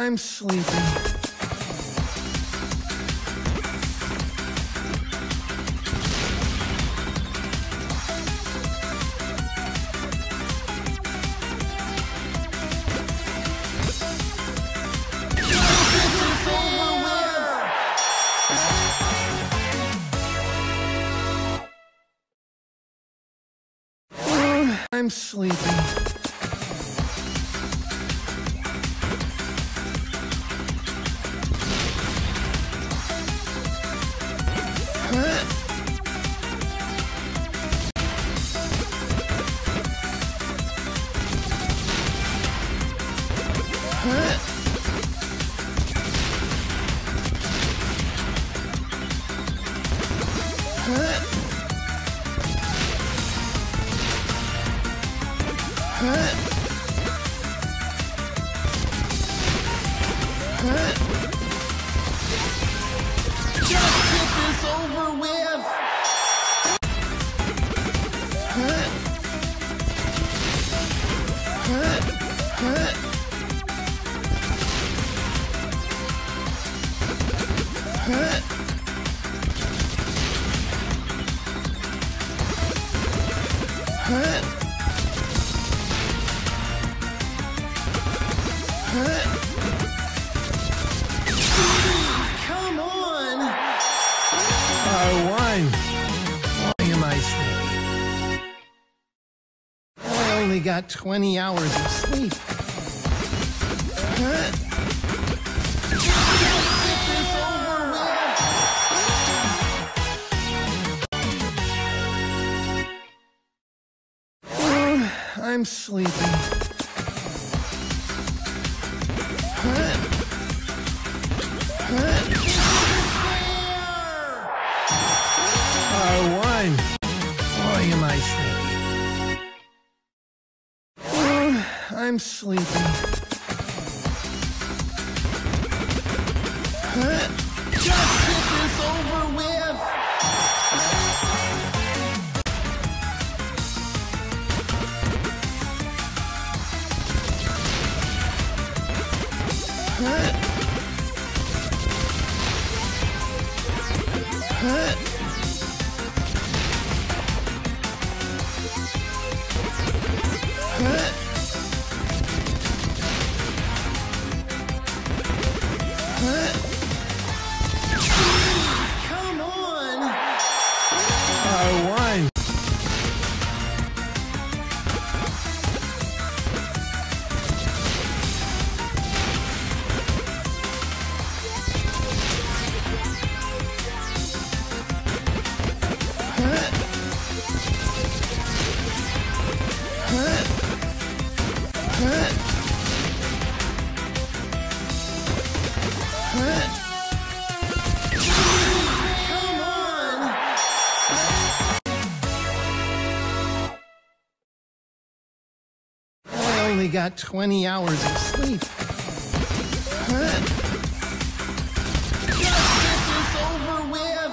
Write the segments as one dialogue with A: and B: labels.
A: I'm sleepy. I'm sleepy. Just get this over with. Come on! I won. Why am I sleepy? I only got 20 hours of sleep. I'm sleepy. I won. Why am I sleepy? I'm sleepy. Just get this over with. Come on! I won. Come on! I only got 20 hours of sleep. Just get this over with.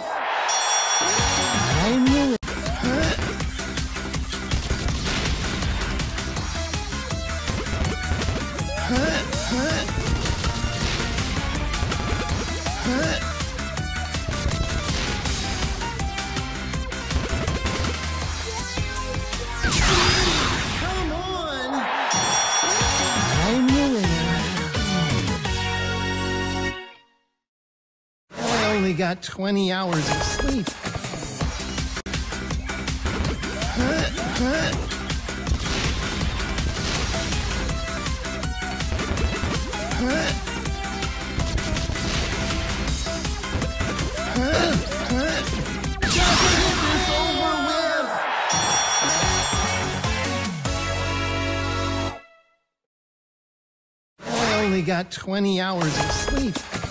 A: I knew it. Come on! I knew it. I only got 20 hours of sleep. I only got 20 hours of sleep.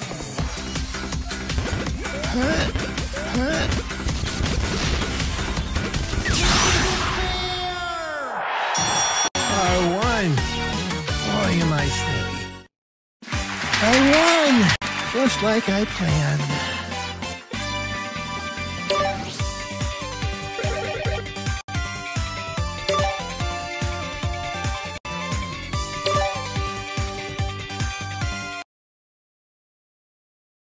A: I won. Why am I sleepy? I won, just like I planned.